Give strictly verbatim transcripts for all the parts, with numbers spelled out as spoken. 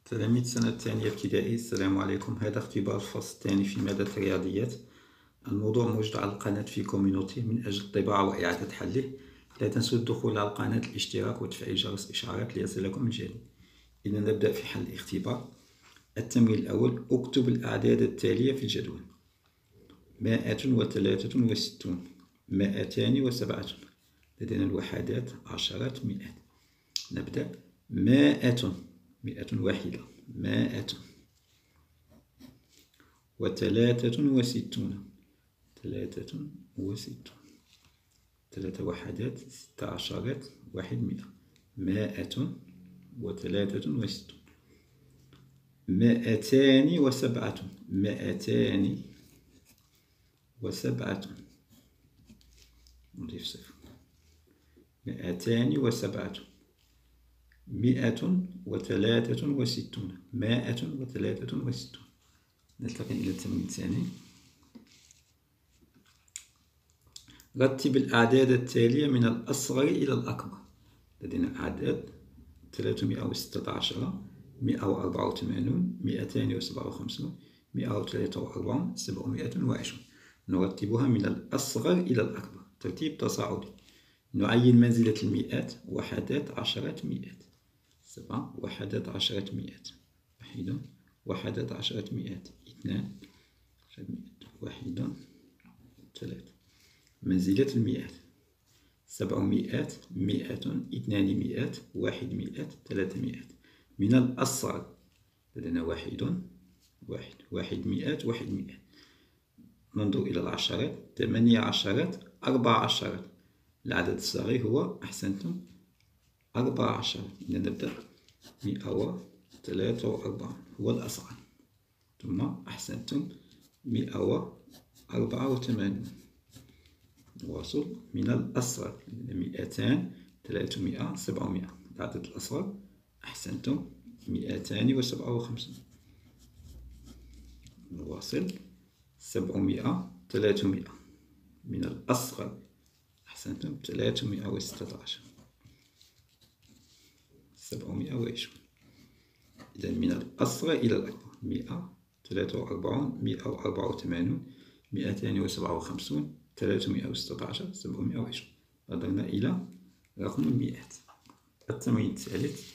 تلاميذ السنة الثانية ابتدائي، السلام عليكم. هذا اختبار الفصل الثاني في مادة الرياضيات. الموضوع موجود على القناة في كوميونيتي من أجل الطباعة وإعادة حله. لا تنسوا الدخول على القناة، الاشتراك وتفعيل جرس الإشعارات ليصلكم الجديد. إذا نبدأ في حل الاختبار. التمرين الأول: اكتب الأعداد التالية في الجدول: مائة وثلاثة وستون، مائتان وسبعة. لدينا الوحدات عشرات مئات. نبدأ. مائة، مئة واحدة، مائة. وثلاثة وستون، ثلاثة وستون. ثلاثة وحدات، ست عشرات، واحد مئة. مائة وثلاثة وستون. مائتان وسبعة، مائتان وسبعة. نضيف صفر. مائتان وسبعة. مئة وثلاثة وستون، مائة وثلاثة وستون. نلتقي إلى التمرين الثاني. رتب الأعداد التالية من الأصغر إلى الأكبر. لدينا أعداد: ثلاثمائة وستة عشر، مئة وأربعة وثمانون، مئتان وسبعة وخمسون، مئة وثلاثة وأربعون، سبعمائة وعشرون. نرتبها من الأصغر إلى الأكبر ترتيب تصاعدي. نعين منزلة المئات: وحدات عشرات مئات. سبعة وحدات عشرات مئات. واحدة وحدات عشرات مئات. اثنان واحدة ثلاثة. منزلة المئات: سبعمائة، مئة، اثنان مئات، واحد مئات، ثلاث مئات. من الأصغر لدينا واحد، واحد، واحد مئات، واحد مئات. ننظر إلى العشرات: ثمانية عشرات، أربع عشرات. العدد الصغير هو، أحسنتم، أربع عشرات. إذا نبدأ. مئة وثلاثة وأربعون هو الأصغر. ثم أحسنتم، مئة وأربعة وثمانون. نواصل. من الأصغر مئتان، ثلاثمائة، سبعمائة. العدد الأصغر، أحسنتم، مئتان وسبعة وخمسون. نواصل. سبعمائة، ثلاثمائة. من الأصغر، أحسنتم، ثلاثمائة وستة عشر. سبعمائة وعشرون. إذا من الأصغر إلى الأكبر: مئة، ثلاثة وأربعون، مئة وأربعة وثمانون، مئتان وسبعة وخمسون، ثلاثمائة وستة عشر، سبعمائة وعشرون. نظرنا إلى رقم المئات. التمرين الثالث: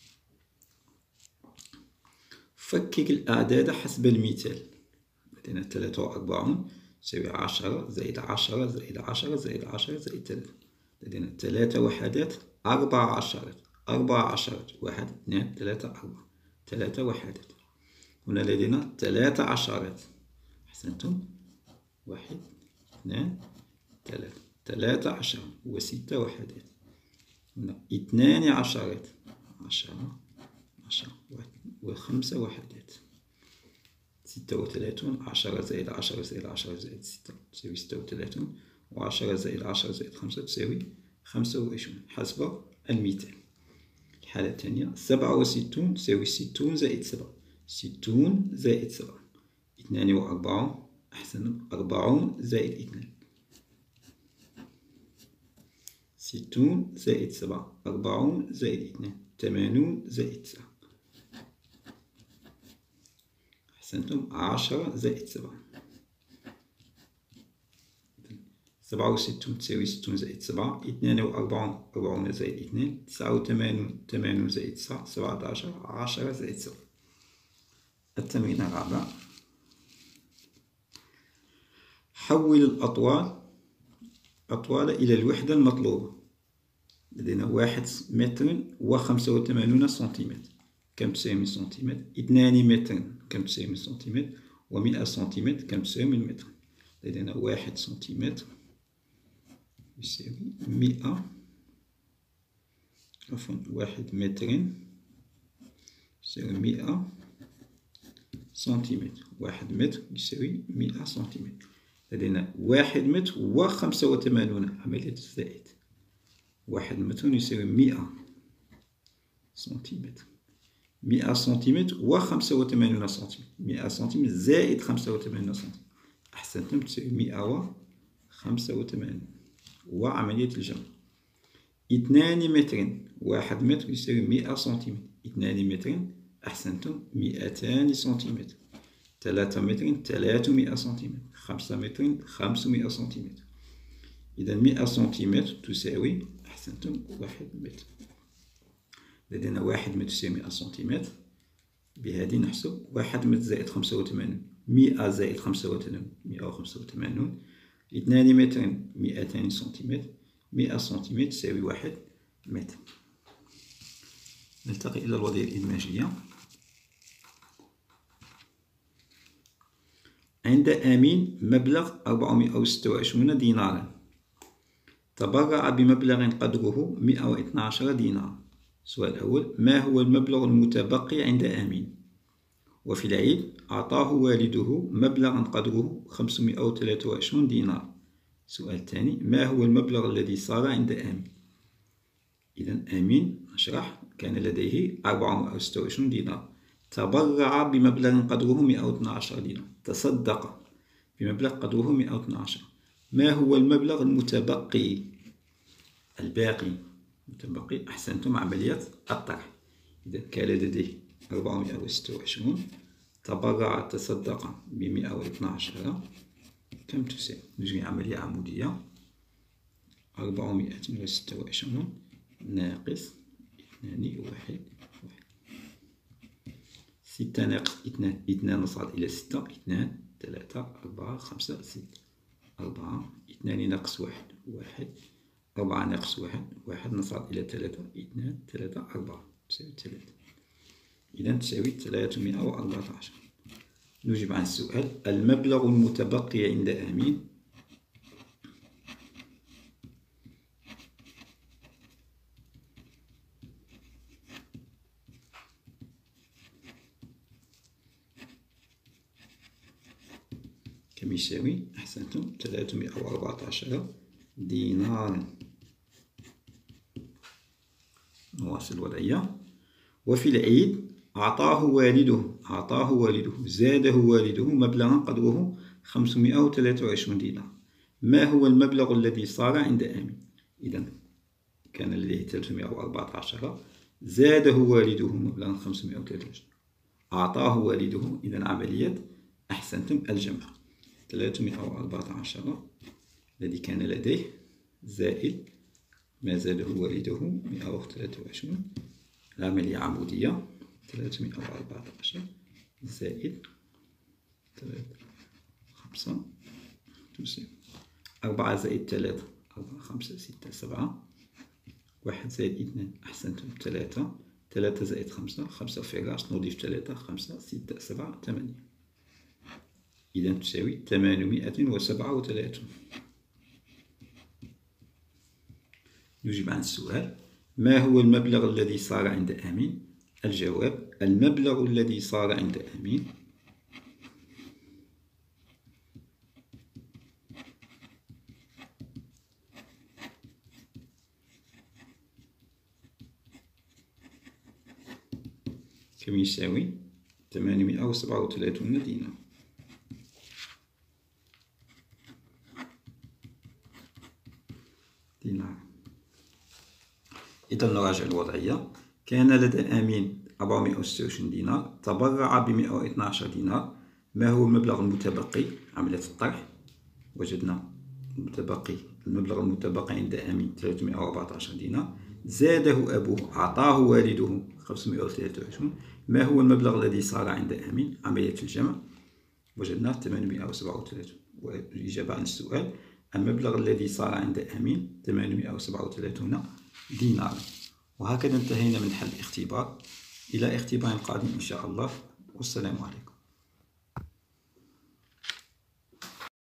فكك الأعداد حسب المثال. لدينا ثلاثة وأربعون تساوي عشرة زائد عشرة زائد عشرة زائد عشرة زائد ثلاثة. لدينا ثلاثة وحدات، أربع عشرات، أربع عشرات. واحد، اثنان، ثلاثة، أربعة. ثلاثة وحدات. هنا لدينا ثلاثة عشرات. أحسنتم. واحد، اثنان، ثلاثة. ثلاثة عشر وستة وحدات. هنا اثنان عشرات. عشرة، عشرة وخمسة وحدات. ستة وثلاثون. عشرة زائد عشرة زائد عشرة زائد ستة تساوي ستة وثلاثون. وعشرة زائد عشرة زائد خمسة تساوي خمسة وعشرون حسب المثال. الحالة الثانية: سبعة وستون تساوي ستون زائد سبعة. ستون زائد سبعة. اثنان وأربعون. أحسن، أربعون زائد اثنان. ستون زائد سبعة. أربعون زائد اثنان. ثمانون زائد تسعة. أحسنتم. عشرة زائد سبعة. سبعة وستون تساوي ستون زائد سبعة. اثنان وأربعون، أربعون زائد اثنان. تسعة وثمانون، ثمانون زائد تسعة. سبعة عشر، عشرة زائد سبعة. التمرين الرابع: حول الأطوال أطوال إلى الوحدة المطلوبة. لدينا واحد متر وخمسة وثمانون سنتيمتر. كم تساوي من سنتيمتر؟ اثنان متر. كم تساوي من سنتيمتر؟ ومئة سنتيمتر. كم تساوي من متر؟ لدينا واحد سنتيمتر يساوي مئة، عفوا واحد متر يساوي مئة سنتيمتر. واحد متر يساوي مئة سنتيمتر. لدينا واحد متر وخمسة وثمانون، عملية الزائد. واحد متر يساوي مئة سنتيمتر. مئة سنتيمتر وخمسة وثمانون سنتيمتر. مئة سنتيمتر زائد خمسة وثمانون سنتيمتر. أحسنتم، تساوي مئة وخمسة وثمانون. وعملية الجمع: اثنان متر. واحد متر يساوي مئة سنتيمتر. اثنان متر أحسنتم، مئتان سنتيمتر. ثلاثة متر ثلاثمائة سنتيمتر. خمسة متر خمسمائة سنتيمتر. إذا مئة سنتيمتر تساوي، أحسنتم، واحد متر. لدينا واحد متر تساوي مئة سنتيمتر. بهذه نحسب واحد متر زائد خمسة وثمانون، مئة زائد خمسة وثمانون، مئة وخمسة وثمانون. اثنان متر مئتان سنتيمتر. مئة سنتيمتر تساوي واحد متر. نلتقي إلى الوضعية الإدماجية. عند آمين مبلغ أربعمائة وستة وعشرين دينارا، تبرع بمبلغ قدره مئة واثني عشر دينار. السؤال الأول: ما هو المبلغ المتبقي عند آمين؟ وفي العيد أعطاه والده مبلغا قدره خمسمائة وثلاثة وعشرين دينار. السؤال الثاني: ما هو المبلغ الذي صار عند آمين؟ إذا آمين نشرح كان لديه أربعمائة وستة وعشرين دينار، تبرع بمبلغ قدره مئة واثني عشر دينار، تصدق بمبلغ قدره مئة واثني عشر. ما هو المبلغ المتبقي؟ الباقي متبقي. أحسنتم، عملية الطرح. إذا كان لديه أربعمائة وستة وعشرين، تبرع تصدق بمئة واثني عشر، كم تساوي؟ نجري عملية عمودية. أربعمائة وستة وعشرين ناقص اثنان واحد واحد. ستة ناقص اثنان، اثنان نصعد إلى ستة، اثنان ثلاثة أربعة خمسة ستة. أربعة، اثنان ناقص واحد واحد، أربعة ناقص واحد واحد، نصعد إلى ثلاثة، اثنان ثلاثة أربعة تساوي ثلاثة. إذا تساوي ثلاثمائة وأربعة عشر. نجيب عن السؤال: المبلغ المتبقي عند آمين. كم يساوي؟ أحسنتم، ثلاثمائة وأربعة عشر دينارا. نواصل الوضعية. وفي العيد أعطاه والده أعطاه والده زاده والده مبلغا قدره خمسمائة وثلاثة وعشرين دينار. ما هو المبلغ الذي صار عند آمين؟ إذا كان لديه ثلاثمائة وأربعة عشر، زاده والده مبلغا خمسمائة وثلاثة وعشرين، أعطاه والده. إذا عملية، أحسنتم، الجمع. ثلاثمائة وأربعة عشر الذي كان لديه زائد ما زاده والده مئة وثلاثة وعشرين، العملية عمودية. ثلاثمائة وأربعة عشر زائد ثلاثة خمسة تساوي أربعة زائد ثلاثة أربعة خمسة ستة سبعة. واحد زائد اثنان، أحسنتم، ثلاثة. ثلاثة زائد خمسة، خمسة فراش، نضيف ثلاثة، خمسة ستة سبعة ثمانية. إذا تساوي ثمانمائة وسبعة وثلاثون. نجيب عن السؤال: ما هو المبلغ الذي صار عند آمين؟ الجواب: المبلغ الذي صار عند آمين كم يساوي؟ ثمانمائة وسبعة وثلاثون دينار. دينار. إذا نراجع الوضعية. كان لدى آمين أربعمائة وستة وعشرين دينار، تبرع بمئة واثني عشر دينار. ما هو المبلغ المتبقي؟ عملية الطرح. وجدنا المتبقي، المبلغ المتبقي عند آمين ثلاثمائة وأربعة عشر دينار، زاده أبوه، أعطاه والده خمسمائة وثلاثة وعشرين. ما هو المبلغ الذي صار عند آمين؟ عملية الجمع. وجدنا ثمانمائة وسبعة وثلاثون. والإجابة عن السؤال: المبلغ الذي صار عند آمين ثمانمائة وسبعة وثلاثون دينار. وهكذا انتهينا من حل الاختبار. إلى اختبار قادم إن شاء الله، والسلام عليكم.